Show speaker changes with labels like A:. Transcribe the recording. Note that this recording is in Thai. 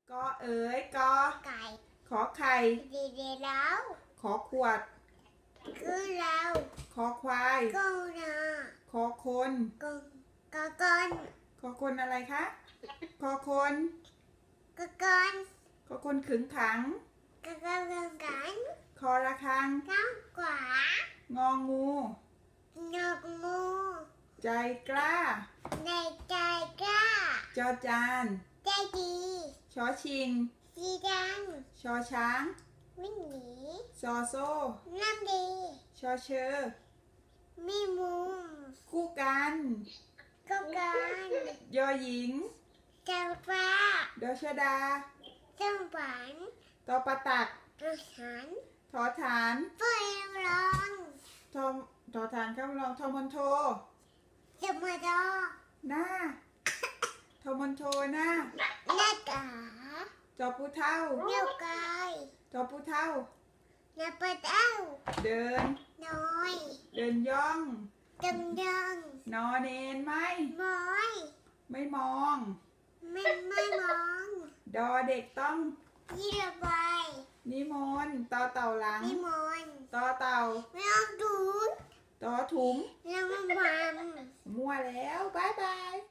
A: กอเอ๋ยกอ
B: ไก่
A: ขอไข่
B: ดีแล้ว
A: ขอขวด
B: คือเรา
A: คอควาย
B: ก็นา
A: คอคน
B: กงกะกอน
A: คอคนอะไรคะคอคน
B: กะกอน
A: คอคนขึงขัง
B: กะกอนกัน
A: คอระฆัง
B: ข้างขวาง
A: องู
B: นกงู
A: ใจกล้า
B: ในใจกล้า
A: จอจาน
B: ใจดี
A: ชอชิง
B: สีดัง
A: ชอช้าง
B: วิ่งหนี
A: ซอโซ่
B: น้ำดี
A: ชอเชอ
B: มีมุม
A: คู่กัน
B: ก็กัน
A: ยอหญิง
B: เจ้าฟ้า
A: ดอชดา
B: จังหวัด
A: ตอปะตัก
B: อาหาร
A: ทอฐาน
B: ไฟร้อง
A: ทอทอฐานข้ามรองทอมอนโท
B: จะมาดอ
A: หน้าทอมอนโทหน้า
B: หน้าตา
A: จอปูเท่า
B: เนื้อกาย
A: จอปูเท่า
B: หน้าปลาเต้า
A: เดิน
B: น้อย
A: เดินย่อง
B: ดังดัง
A: นอเนนไหม
B: ม้อย
A: ไม่มอง
B: ไม่มอง
A: ดอเด็กต้อง
B: ยี่ระบาย
A: นิมนต์ต่อเต่าหลัง
B: นิมนต์
A: ต่อเต่า
B: ไม่ต้องดู
A: ต่อถุง
B: แล้วมัน
A: มั่วแล้วบายบาย